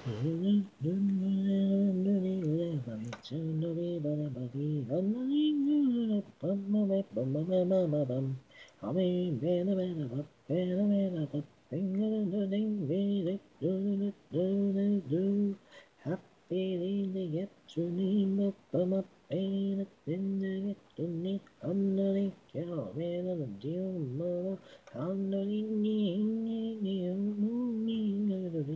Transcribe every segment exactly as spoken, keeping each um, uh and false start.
Happy get to name up my pain at the end to me. I'm not a cow, man, I'm a deal, mama. I'm not in you, moving,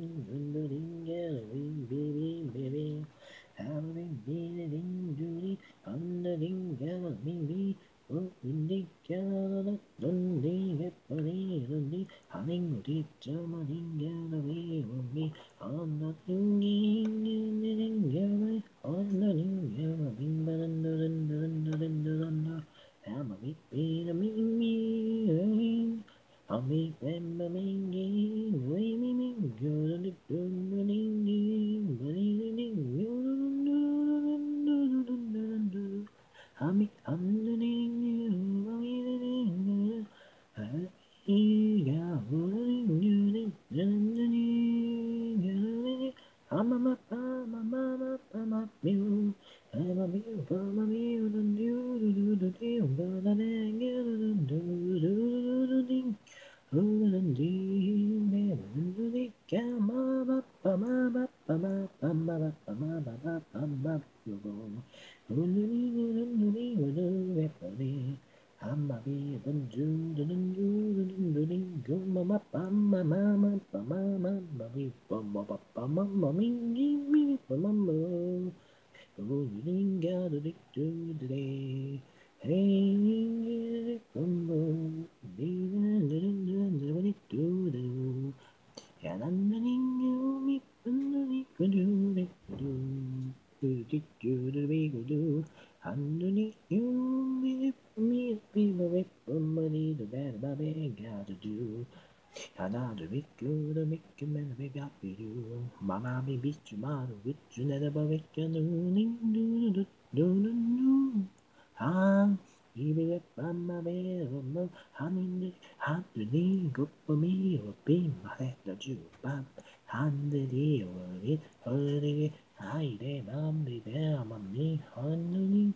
baby, baby. Have been beating duty, undering gal, maybe. Oh, in the gal, don't they get money, don't they? Hunting, teach, money, get away with me. I'm not thinking, I'm not thinking, I'm a bit bit of me. I'll be them a mingy, way me me, you're the doing, but I'm underneath you. I'm a map, I'm a mama, I'm a mew. I'm a mew, I'm a mew, and you do the deal, but I didn't get it. Do do do ding. Who and ding, never do come up, I'm a I'm a I'm a I'm a I'm a you go. Who do do do do I'ma be the do the do the do go mama mama mama mama mama mama mama mama me me mama go ding ga do do do day hey combo be the do do do do ya nan ding you me do do do do do do do do do underneath you, me, me, people, with somebody, the bad baby, gotta do. Another big good, a big man, a big happy you. Mama, be beat you, mother, with you, never be can do, do, do, do, do, do. Ah, baby, if I'm a bear, no, I'm in the hand to me, good for me, or be my head, that you, but hand the deal, it, hurry, I, they, mom, be there, mommy, honey.